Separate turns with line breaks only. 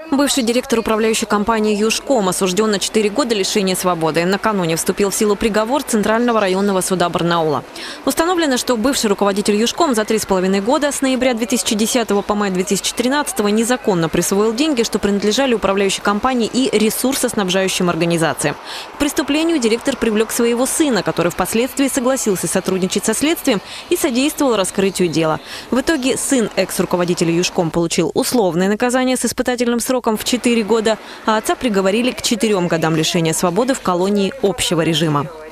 Бывший директор управляющей компании «Южком» осужден на 4 года лишения свободы. Накануне вступил в силу приговор Центрального районного суда Барнаула. Установлено, что бывший руководитель «Южком» за 3,5 года с ноября 2010 по май 2013 незаконно присвоил деньги, что принадлежали управляющей компании и ресурсоснабжающим организациям. К преступлению директор привлек своего сына, который впоследствии согласился сотрудничать со следствием и содействовал раскрытию дела. В итоге сын экс-руководителя «Южком» получил условное наказание с испытательным сроком в 4 года, а отца приговорили к 4 годам лишения свободы в колонии общего режима.